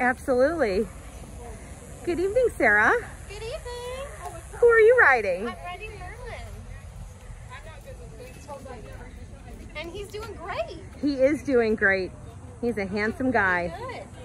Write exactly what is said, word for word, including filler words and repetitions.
Absolutely. Good evening, Sarah. Good evening. Who are you riding? I'm riding Merlin. And he's doing great. He is doing great. He's a handsome guy. Good.